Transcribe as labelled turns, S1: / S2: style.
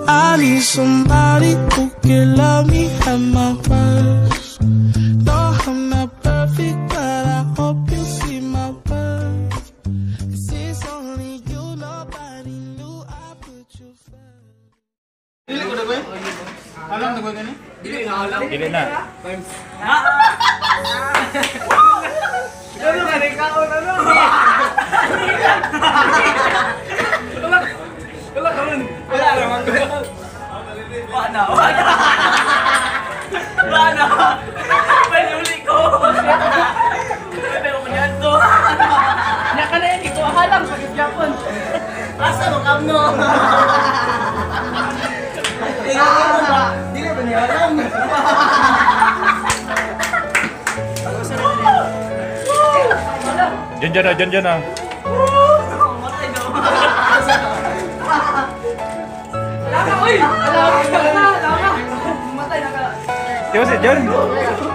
S1: I need somebody who can love me at my worst. No, I'm not perfect, but I hope you see my worth. 'Cause it's only you, nobody knew I put you first.
S2: Dili ko dagoy. Alam dagoy gani?
S3: Dili na alam.
S4: Dili na.
S3: Ano ka rin kaon ano? Wala ka rin. Wala naman ko. Wala. Wala. Panuli ko. Pero kanyan to. Nya ka na yan. Ito akalang pag-Japon. Asa mo kam no? Dili ba niya alam?
S4: Diyan na.
S3: Matay daw. Lama, uy! Lama! Matay na ka.
S4: Diyan.